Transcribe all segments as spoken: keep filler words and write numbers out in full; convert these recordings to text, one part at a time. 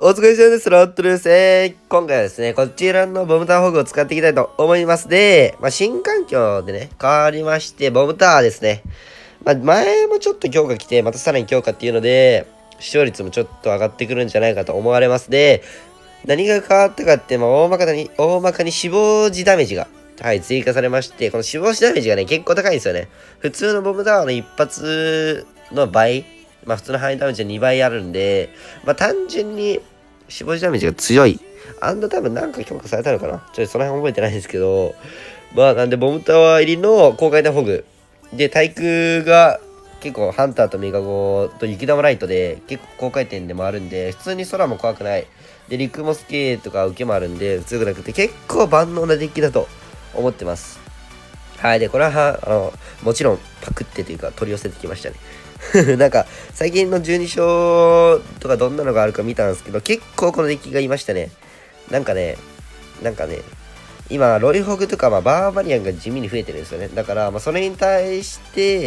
お疲れ様です。ロットルです。えー今回はですね、こちらのボムタワーホグを使っていきたいと思います。で、まあ、新環境でね、変わりまして、ボムタワーですね。まあ、前もちょっと強化来て、またさらに強化っていうので、視聴率もちょっと上がってくるんじゃないかと思われます。で、何が変わったかって、まあ、大まかに、大まかに死亡時ダメージが、はい、追加されまして、この死亡時ダメージがね、結構高いんですよね。普通のボムタワーの一発の倍、まあ普通の範囲ダメージはにばいあるんで、まあ単純に死亡時ダメージが強い。あんな多分なんか強化されたのかな、ちょっとその辺覚えてないんですけど、まあなんでボムタワー入りの高階段ホグ。で、対空が結構ハンターとメガゴと雪玉ライトで結構高回転でもあるんで、普通に空も怖くない。で、陸もスケーとか受けもあるんで、強くなくて結構万能なデッキだと思ってます。はい。で、これは、あの、もちろんパクってというか取り寄せてきましたね。なんか、最近のじゅうに勝とかどんなのがあるか見たんですけど、結構このデッキがいましたね。なんかね、なんかね、今、ロイホグとか、まあ、バーバリアンが地味に増えてるんですよね。だから、まあ、それに対して、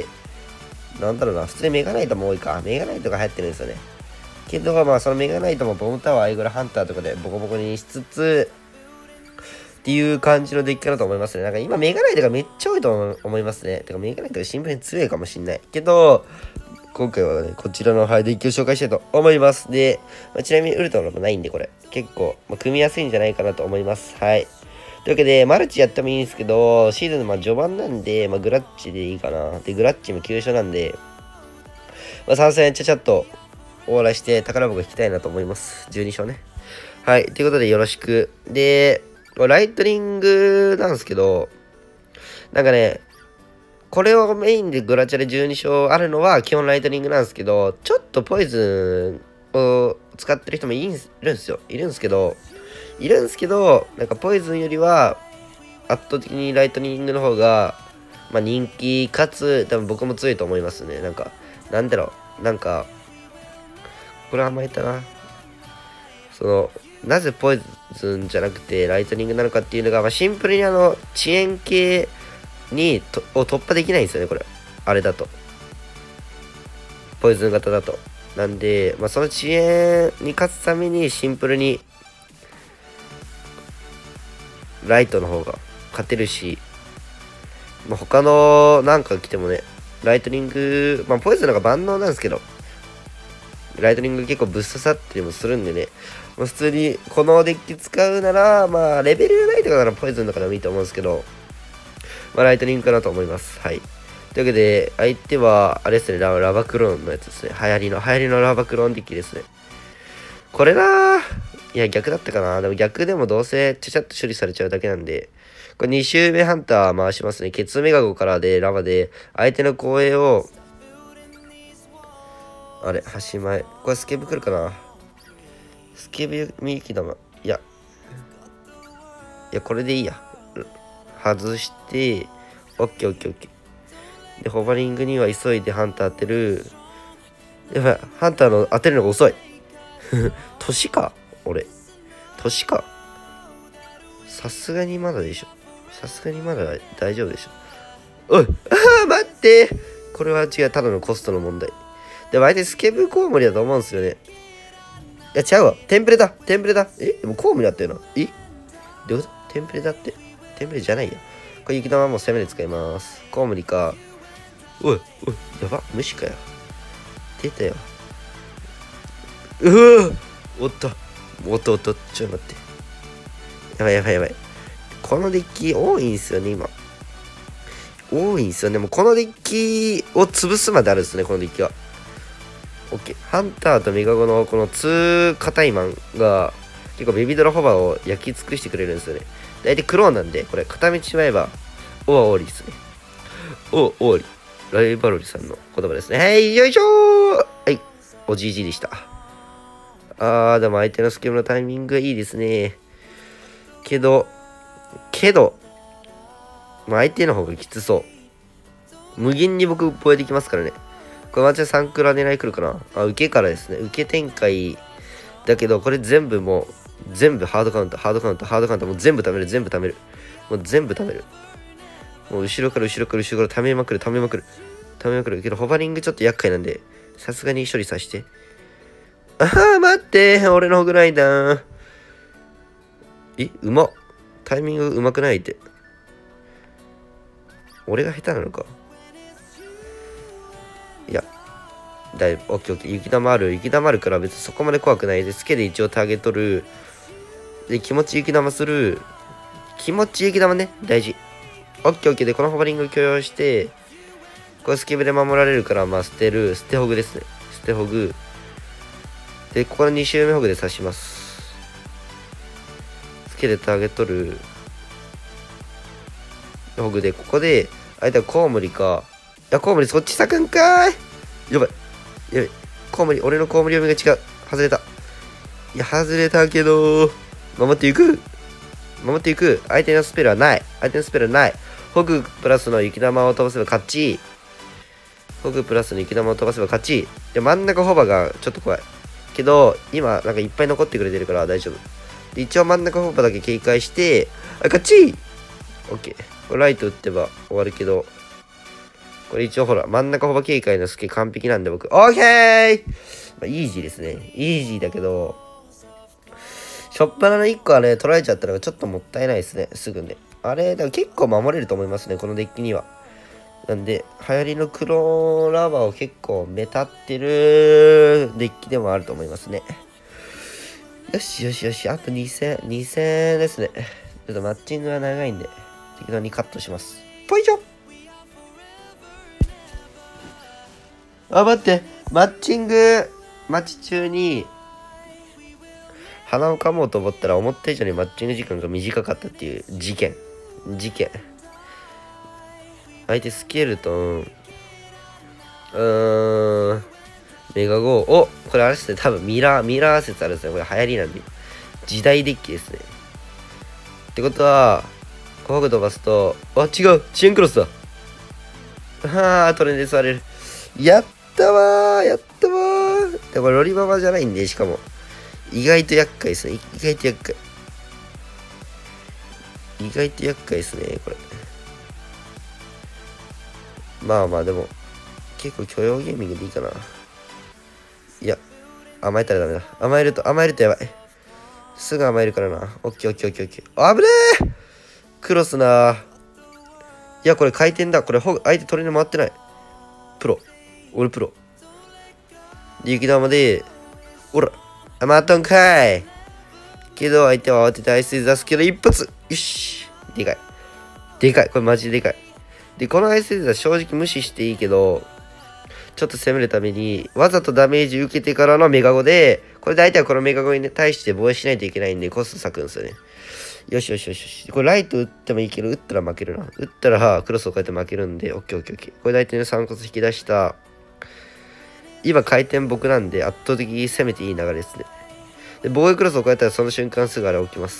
なんだろうな、普通にメガナイトも多いか。メガナイトが流行ってるんですよね。けど、まあ、そのメガナイトもボムタワー、アイグラハンターとかでボコボコにしつつ、っていう感じのデッキかなと思いますね。なんか今メガナイトがめっちゃ多いと思いますね。てかメガナイトがシンプルに強いかもしんない。けど、今回はね、こちらの、はい、デッキを紹介したいと思います。で、まあ、ちなみにウルトラもないんで、これ。結構、まあ、組みやすいんじゃないかなと思います。はい。というわけで、マルチやってもいいんですけど、シーズンのまあ序盤なんで、まあ、グラッチでいいかな。で、グラッチも急所なんで、まあ、参戦ちゃちゃっと終わらして宝箱引きたいなと思います。じゅうに勝ね。はい。ということで、よろしく。で、ライトニングなんですけど、なんかね、これをメインでグラチャでじゅうに勝あるのは基本ライトニングなんですけど、ちょっとポイズンを使ってる人もいるんですよ。いるんですけど、いるんですけど、なんかポイズンよりは圧倒的にライトニングの方が、まあ人気かつ、多分僕も強いと思いますね。なんか、なんだろう、なんか、これはあんま言ったな。その、なぜポイズンじゃなくてライトニングなのかっていうのが、まあ、シンプルにあの、遅延系にとを突破できないんですよね、これ。あれだと。ポイズン型だと。なんで、まあ、その遅延に勝つためにシンプルに、ライトの方が勝てるし、まあ、他のなんか来てもね、ライトニング、まあ、ポイズンの方が万能なんですけど、ライトニング結構ぶっ刺さったりもするんでね、まあ、普通にこのデッキ使うなら、まあ、レベルないとかならポイズンとかでもいいと思うんですけど、まあ、ライトニングかなと思います。はい。というわけで、相手は、あれですね、ララバクローンのやつですね。流行りの、流行りのラバクローンデッキですね。これなーいや、逆だったかな。でも逆でもどうせちゃちゃっと処理されちゃうだけなんで、これに周目ハンター回しますね。ケツメガゴからで、ラバで、相手の後衛を、あれ、端前。これスケブ来るかな。スケブミユキ玉。いや、いや、これでいいや。外して、オッケーオッケーオッケー。で、ホバリングには急いでハンター当てる。やばい、ハンターの当てるのが遅い。年か俺。年かさすがにまだでしょ。さすがにまだ大丈夫でしょ。おい、ああ、待って。これは違う。ただのコストの問題。でも相手スケブコウモリだと思うんですよね。いや、違うわ。テンプレだ。テンプレだ。えでもコウモリだったよな。えどういうことテンプレだって。テンプレじゃないや。これ雪玉もう攻めで使います。コウモリか。おい、おい、やば。無視かよ。出たよ。うわおっと。おっとおっと。ちょっと待って。やばいやばいやばい。このデッキ多いんすよね、今。多いんすよね。もうこのデッキを潰すまであるんですね、このデッキは。オッケー。ハンターとメガゴのこのツー硬いマンが結構ベビードラホバーを焼き尽くしてくれるんですよね。大体クローンなんで、これ片道しまえば、オアオーリですね。オアオーリ。ライバロリさんの言葉ですね。はい、よいしょーはい、おじいじでした。あー、でも相手のスケムのタイミングがいいですね。けど、けど、まあ、相手の方がきつそう。無限に僕、ポエできますからね。これマジでサンクラ狙い来るかなあ、受けからですね。受け展開。だけど、これ全部もう、全部ハードカウント、ハードカウント、ハードカウント、もう全部貯める、全部貯める。もう全部貯める。もう後ろから後ろから後ろから貯めまくる、貯めまくる。貯めまくる。けど、ホバリングちょっと厄介なんで、さすがに処理させて。 ああ、待って。俺のホグライダー。え、うまっ。タイミングうまくないって。俺が下手なのか。いや、だいぶ、オッケーオッケー。雪玉ある。雪玉あるから別にそこまで怖くないで、スケで一応ターゲットる。で、気持ち雪玉する。気持ち雪玉ね。大事。オッケーオッケーで、このホバリング許容して、これスケベで守られるから、まあ捨てる。捨てホグですね。捨てホグ。で、ここのに周目ホグで刺します。スケでターゲットる。ホグで、ここで、相手はコウモリか。いや、コウモリそっち咲くんかーい。やばい。やばい。コウモリ、俺のコウモリ読みが違う。外れた。いや、外れたけど、守っていく。守っていく。相手のスペルはない。相手のスペルはない。ホグプラスの雪玉を飛ばせば勝ち。ホグプラスの雪玉を飛ばせば勝ち。で、真ん中ホバがちょっと怖い。けど、今、なんかいっぱい残ってくれてるから大丈夫。で、一応真ん中ホバだけ警戒して、あ、勝ちオッケー。これライト打ってば終わるけど、これ一応ほら、真ん中ホバ警戒のスケ完璧なんで僕、オッケー、まあ、イージーですね。イージーだけど、しょっぱなのいっこあれ取られちゃったのがちょっともったいないですね。すぐね。あれ、だから結構守れると思いますね。このデッキには。なんで、流行りの黒ラバーを結構目立ってるデッキでもあると思いますね。よしよしよし。あとにせん、にせんですね。ちょっとマッチングが長いんで、適当にカットします。ぽいしょ。あ、待って。マッチング、待ち中に、鼻を噛もうと思ったら思った以上にマッチング時間が短かったっていう事件。事件。相手スケルトン。うーん。メガゴー。お、これあれですね。多分ミラー、ミラー説あるんですね。これ流行りなんで。時代デッキですね。ってことは、怖く飛ばすと、あ、違う。チェーンクロスだ。はあ、トレンで座れる。やったわー、やったわー。でこれロリババじゃないんで、しかも。意外と厄介ですね。意外と厄介。意外と厄介ですね、これ。まあまあ、でも、結構許容ゲーミングでいいかな。いや、甘えたらダメだ。甘えると、甘えるとやばい。すぐ甘えるからな。オッケーオッケーオッケーオッケー。あぶねークロスなー。いや、これ回転だ。これ、相手取りに回ってない。プロ。俺プロ。で、雪玉で、おら、あ、またんかい。けど、相手は慌ててアイスで出すけど、一発。よし。でかい。でかい。これマジででかい。で、このアイスでは正直無視していいけど、ちょっと攻めるために、わざとダメージ受けてからのメガゴで、これ大体はこのメガゴに対して防衛しないといけないんで、コスト割くんですよね。よしよしよしよし。これライト打ってもいいけど、打ったら負けるな。打ったらクロスを変えて負けるんで、オッケーオッケーオッケー。これ大体のさんコス引き出した。今回転僕なんで圧倒的に攻めていい流れですね。で、防衛クロスを変えたらその瞬間すぐあれ起きます。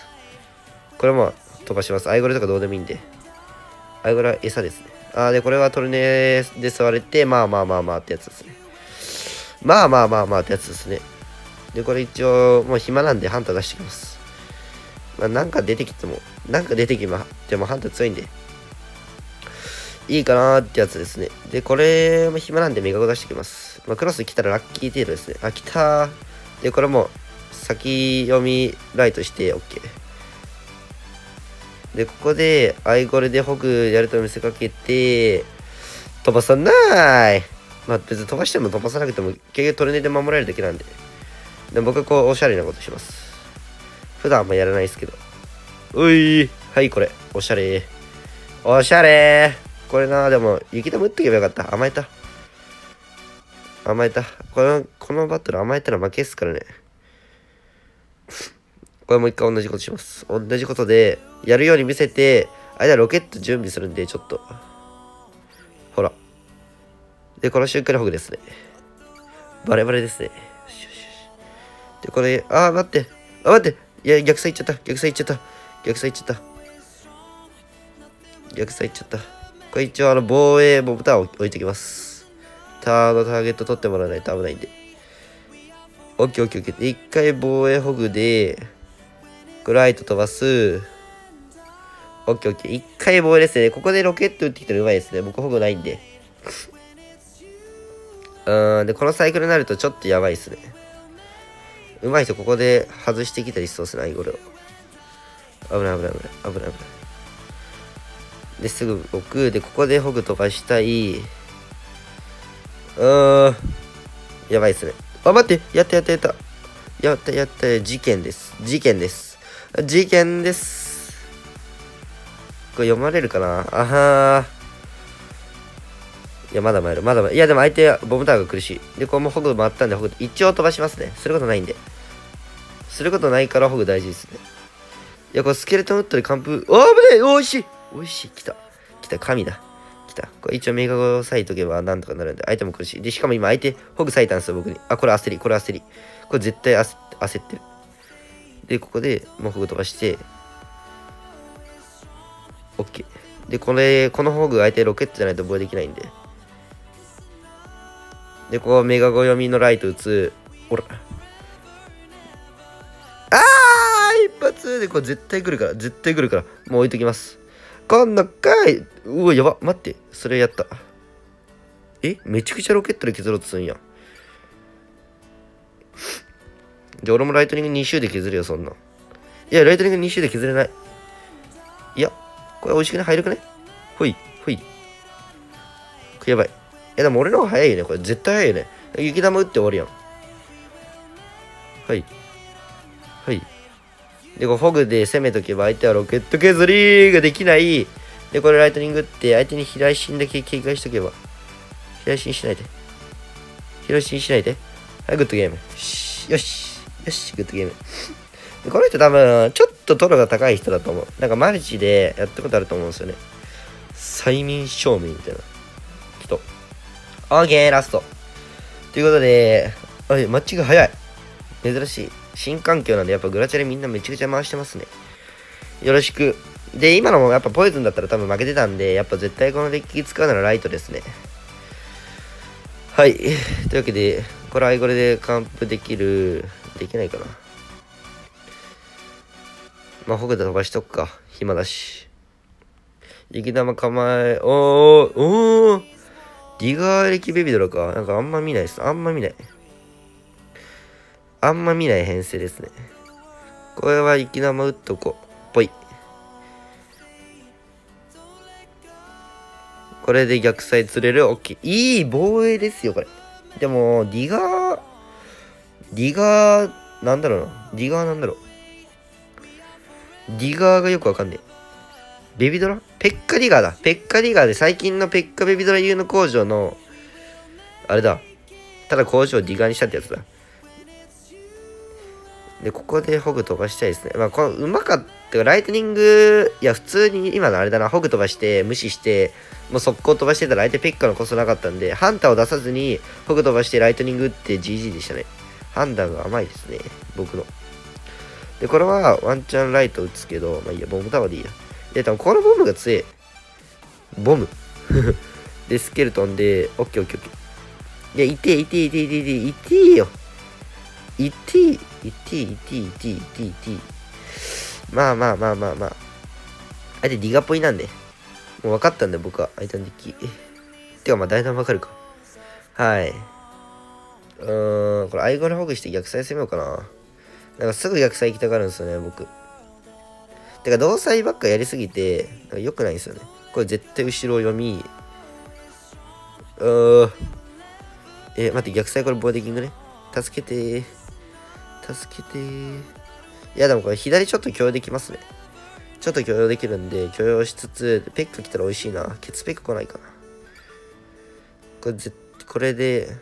これも飛ばします。アイゴレとかどうでもいいんで。アイゴレは餌ですね。あーで、これはトルネで座れて、まあまあまあまあってやつですね。まあまあまあまあってやつですね。で、これ一応、もう暇なんでハンター出してきます。まあなんか出てきても、なんか出てきてもハンター強いんで。いいかなーってやつですね。で、これも暇なんでメガゴ出してきます。まあクロス来たらラッキー程度ですね。あ、来たー。で、これも先読みライトして OK。で、ここで、アイゴレでホグやると見せかけて、飛ばさない。まあ別に飛ばしても飛ばさなくても、結局トルネで守られるだけなんで。で僕はこう、おしゃれなことします。普段あんまやらないですけど。ういはい、これ。おしゃれ。おしゃれ。これな、でも、雪玉打っとけばよかった。甘えた。甘えた。この、このバトル甘えたら負けっすからね。これもう一回同じことします。同じことで、やるように見せて、間ロケット準備するんで、ちょっと。ほら。で、この瞬間にホグですね。バレバレですね。よしよしよし。で、これ、あー、待って。あ、待って。いや、逆サイ行っちゃった。逆サイ行っちゃった。逆サイ行っちゃった。逆サイ行っちゃった。これ一応、あの、防衛ボタンを置いておきます。ターのターゲット取ってもらわないと危ないんで。オッケーオッケーオッケー。で、一回防衛ホグで、ライト飛ばす。オッケーオッケー。一回防衛ですね。ここでロケット打ってきたらうまいですね。僕ホグないんで。うーん。で、このサイクルになるとちょっとやばいですね。 上手い人ここで外してきたりしそうですね、アイゴレを。危ない危ない危ない危ない危ない。で、すぐ置く。で、ここでホグ飛ばしたい。うーん。やばいっすね。あ、待って。やったやったやった。やったやった。事件です。事件です。事件です。これ読まれるかなあはー。いや、まだ参る。まだ参る。いや、でも相手、ボムタワーが苦しい。で、これもホグ回ったんで、ホグ、一応飛ばしますね。することないんで。することないからホグ大事ですね。いや、これスケルトンウッドで完封。おー、危ない。おいしい。おいしい。来た。来た。神だ。来た。これ一応メガゴを割いとけばなんとかなるんで、相手も苦しい。で、しかも今相手、ホグ割いたんですよ、僕に。あ、これ焦り。これ焦り。これ絶対焦焦ってる。で、ここでもうホグ飛ばして、OK。で、これ、このホグ相手ロケットじゃないと防衛できないんで。で、こうメガゴ読みのライト打つ。ほら。あー一発でこれ絶対来るから。絶対来るから。もう置いときます。今度かい。うわ、やば。待って。それやった。えめちゃくちゃロケットで削ろうとするんや。じゃあ俺もライトニングに周で削るよ、そんな。いや、ライトニングに周で削れない。いや、これ美味しくね入るかねほい、ほい。これやばい。いや、でも俺の方が早いよね。これ絶対早いよね。雪玉打って終わりやん。はい。はい。で、こうフォグで攻めとけば相手はロケット削りができない。で、これライトニングって相手に飛来心だけ警戒しとけば。飛来心しないで。飛来心しないで。はい、グッドゲーム。よし。よし。よし、グッドゲーム。でこの人多分、ちょっとトロが高い人だと思う。なんかマルチでやったことあると思うんですよね。催眠証明みたいな人。オーケー、ラスト。ということで、あれ、マッチが早い。珍しい。新環境なんで、やっぱグラチャレみんなめちゃくちゃ回してますね。よろしく。で、今のもやっぱポイズンだったら多分負けてたんで、やっぱ絶対このデッキ使うならライトですね。はい。というわけで、これアイゴレで完封できる、できないかな。まあ、ホグで飛ばしとくか。暇だし。雪玉構え、おー、おー、ディガー歴ベビドラか。なんかあんま見ないです。あんま見ない。あんま見ない編成ですね。これは雪玉打っとこう。ぽい。これで逆サイ釣れる。オッケー。いい防衛ですよ、これ。でも、ディガー、ディガー、なんだろうな。ディガーなんだろう。ディガーがよくわかんねえ。ベビドラペッカディガーだ。ペッカディガーで最近のペッカベビドラ U の工場の、あれだ。ただ工場をディガーにしたってやつだ。で、ここでホグ飛ばしたいですね。まあ、この、うまかった。ライトニング、いや、普通に今のあれだな、ホグ飛ばして、無視して、もう速攻飛ばしてたら相手ペッカのコストなかったんで、ハンターを出さずに、ホグ飛ばしてライトニングって ジージー でしたね。判断が甘いですね、僕の。で、これはワンチャンライト打つけど、まあいいや、ボムタワーでいいや。で、多分このボムが強い。ボム。で、スケルトンで、オッケーオッケーオッケー。いや、いてえ、いてえ、いてえ、いてえ、いてえよ。いてえ、いてえ、いてえ、いてえ、いてえ、いてえ。まあまあまあまあまあ。あれでディガポイなんで。もう分かったんで、僕は。相手のデッキ。てか、まあ、大体分かるか。はい。うーん、これ、アイゴレホグして逆サイ攻めようかな。なんかすぐ逆サイ行きたがるんですよね、僕。てか、同サイばっかやりすぎて、なんか良くないんですよね。これ絶対後ろを読み。うー。えー、待って、逆サイこれボーディキングね。助けてー。助けてー。いや、でもこれ左ちょっと許容できますね。ちょっと許容できるんで、許容しつつ、ペッカ来たら美味しいな。ケツペッカ来ないかな。これぜ、これで、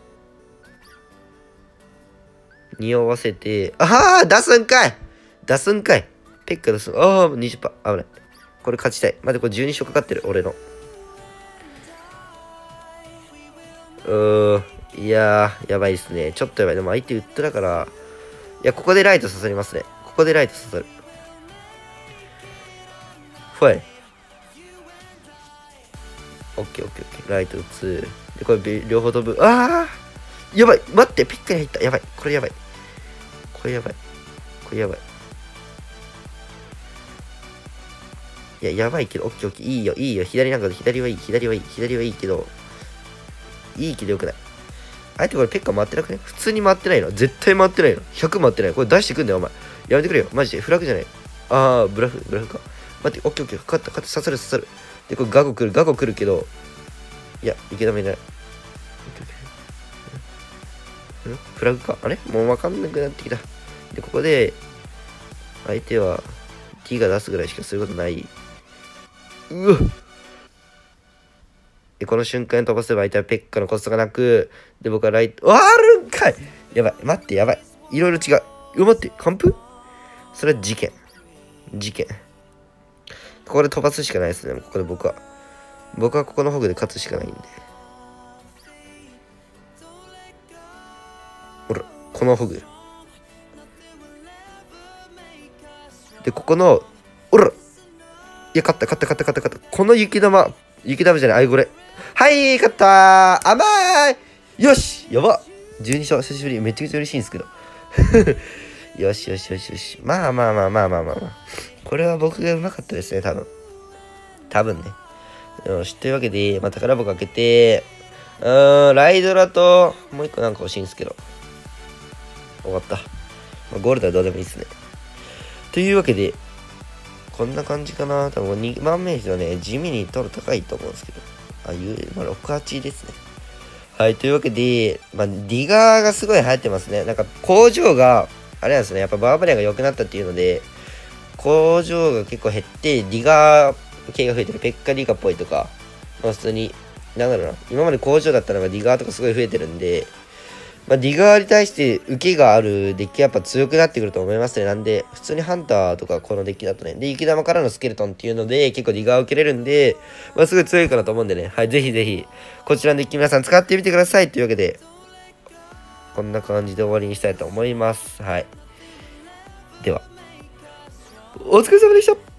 匂わせて、ああ出すんかい出すんかいペッカ出す。ああ、にじゅっパーセント。危ない。これ勝ちたい。待って、これじゅうに勝かかってる、俺の。うーん。いやー、やばいっすね。ちょっとやばい。でも相手ウッドだから、いや、ここでライト刺さりますね。ここでライト刺さる。ファイ。オッケーオッケーオッケー。ライト打つ。で、これ両方飛ぶ。ああやばい待ってピッカに入った。やばいこれやばい。これやばい。これやばい。いや、やばいけど、オッケーオッケー。いいよ、いいよ。左なんかで左はいい。左はいい。左はいいけど、いいけどよくない。 相手これペッカ回ってなくね？普通に回ってないの？絶対回ってないの？ ひゃく 回ってない。これ出してくんだよ、お前。やめてくれよ。マジで。フラグじゃない。あー、ブラフ、ブラフか。待って、オッケーオッケー。勝った、勝った、刺さる、刺さる。で、これガゴ来る、ガゴ来るけど、いや、池田もいない。んフラグか。あれもうわかんなくなってきた。で、ここで、相手は T が出すぐらいしかすることない。うわっで、この瞬間に飛ばせば相手はペッカのコストがなく、で、僕はライト、あるんかいやばい。待って、やばい。いろいろ違う。う待って、完封それは事件。事件。ここで飛ばすしかないですね。ここで僕は。僕はここのホグで勝つしかないんで。ほら、このホグ。で、ここの、ほら。いや、勝った、勝った、勝った、勝った、勝った。この雪玉、雪玉じゃない、あいこれ。はい、勝ったー甘いよしやば !じゅうに 勝、久しぶり。めちゃくちゃ嬉しいんですけど。よしよしよしよし。まあまあまあまあまあまあまあ。これは僕がうまかったですね、多分。多分ね。よし、というわけで、まあ、宝箱開けて、うーん、ライドラと、もう一個なんか欲しいんですけど。終わった。まあ、ゴールドはどうでもいいですね。というわけで、こんな感じかな。多分にまん名はね、地味に取る高いと思うんですけど。あ、いう、まあ、ろく、はちですね。はい、というわけで、まあ、ディガーがすごい流行ってますね。なんか、工場が、あれなんですね、やっぱバーバリアンが良くなったっていうので、工場が結構減って、ディガー系が増えてる。ペッカディガっぽいとか、まあ、普通に、なんだろうな、今まで工場だったのがディガーとかすごい増えてるんで、まあ、ディガーに対して受けがあるデッキはやっぱ強くなってくると思いますね。なんで、普通にハンターとかこのデッキだとね、で、雪玉からのスケルトンっていうので、結構ディガーを受けれるんで、まあ、すごい強いかなと思うんでね、はい、ぜひぜひ、こちらのデッキ皆さん使ってみてください。というわけで、こんな感じで終わりにしたいと思います。はい。では、お疲れ様でした。